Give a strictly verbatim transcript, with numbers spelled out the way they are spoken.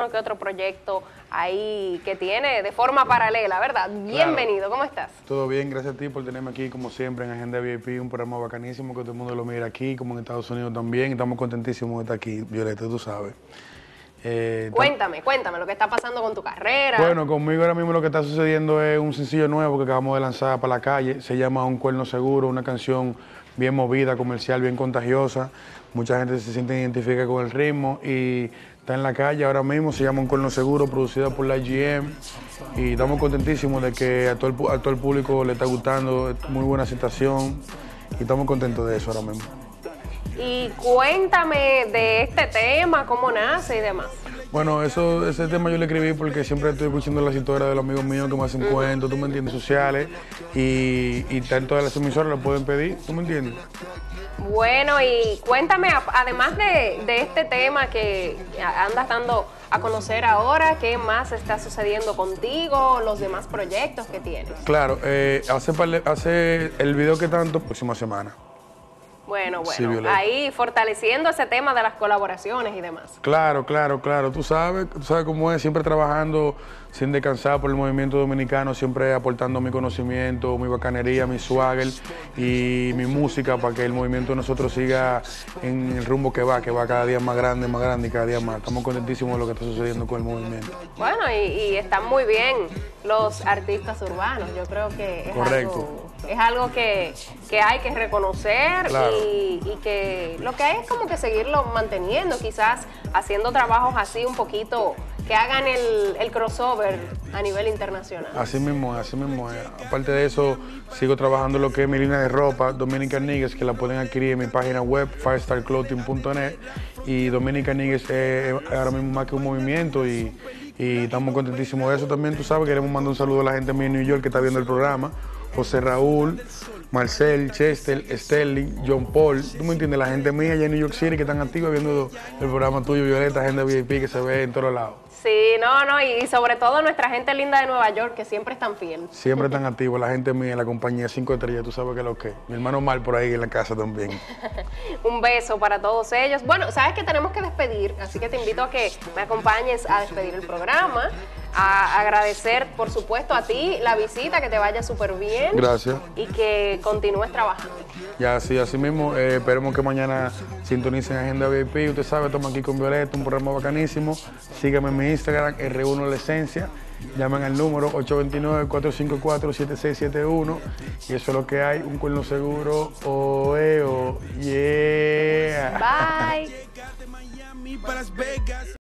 que otro proyecto ahí que tiene de forma paralela, ¿verdad? Bienvenido, claro. ¿Cómo estás? Todo bien, gracias a ti por tenerme aquí, como siempre, en Agenda V I P, un programa bacanísimo que todo el mundo lo mira aquí, como en Estados Unidos también. Estamos contentísimos de estar aquí, Violeta, tú sabes. Eh, cuéntame, cuéntame lo que está pasando con tu carrera. Bueno, conmigo ahora mismo lo que está sucediendo es un sencillo nuevo que acabamos de lanzar para la calle. Se llama Un Cuerno Seguro, una canción bien movida, comercial, bien contagiosa. Mucha gente se siente identificada con el ritmo y está en la calle ahora mismo. Se llama Un Cuerno Seguro, producida por la I G M. Y estamos contentísimos de que a todo el, a todo el público le está gustando, es muy buena aceptación y estamos contentos de eso ahora mismo. Y cuéntame de este tema, cómo nace y demás. Bueno, eso, ese tema yo le escribí porque siempre estoy escuchando las historias de los amigos míos que me hacen uh-huh. cuentos, tú me entiendes, sociales, y, y en todas las emisoras lo pueden pedir, tú me entiendes. Bueno, y cuéntame, además de, de este tema que andas dando a conocer ahora, ¿qué más está sucediendo contigo, los demás proyectos que tienes? Claro, eh, hace, hace el video que tanto, próxima semana. Bueno, bueno, sí, ahí fortaleciendo ese tema de las colaboraciones y demás. Claro, claro, claro. Tú sabes, tú sabes cómo es, siempre trabajando sin descansar por el movimiento dominicano, siempre aportando mi conocimiento, mi bacanería, mi swagger y mi música para que el movimiento de nosotros siga en el rumbo que va, que va cada día más grande, más grande y cada día más. Estamos contentísimos de lo que está sucediendo con el movimiento. Bueno, y, y están muy bien los artistas urbanos. Yo creo que es Correcto. algo... Es algo que, que hay que reconocer, claro. y, y que lo que hay es como que seguirlo manteniendo, quizás haciendo trabajos así un poquito que hagan el, el crossover a nivel internacional. Así mismo, así mismo. Aparte de eso, sigo trabajando lo que es mi línea de ropa, Dominican Niggas, que la pueden adquirir en mi página web, five star clothing punto net. Y Dominican Niggas es ahora mismo más que un movimiento y, y estamos contentísimos de eso también. Tú sabes, queremos mandar un saludo a la gente mía en New York que está viendo el programa. José Raúl, Marcel, Chester, Sterling, John Paul, tú me entiendes, la gente mía allá en New York City que están activos viendo el programa tuyo, Violeta, Agenda V I P, que se ve en todos lados. Sí, no, no, y sobre todo nuestra gente linda de Nueva York, que siempre están fiel. Siempre están activos, la gente mía, la compañía cinco estrellas, tú sabes que es lo que. Mi hermano Mal por ahí en la casa también. Un beso para todos ellos. Bueno, sabes que tenemos que despedir, así que te invito a que me acompañes a despedir el programa. A agradecer, por supuesto, a ti la visita, que te vaya súper bien. Gracias. Y que continúes trabajando. Ya, sí, así mismo. Eh, esperemos que mañana sintonicen Agenda V I P. Usted sabe, estamos aquí con Violeta, un programa bacanísimo. Síganme en mi Instagram, R uno La Esencia. Llamen al número ocho dos nueve, cuatro cinco cuatro, siete seis siete uno. Y eso es lo que hay, Un Cuerno Seguro. Oeo, yeah. Bye.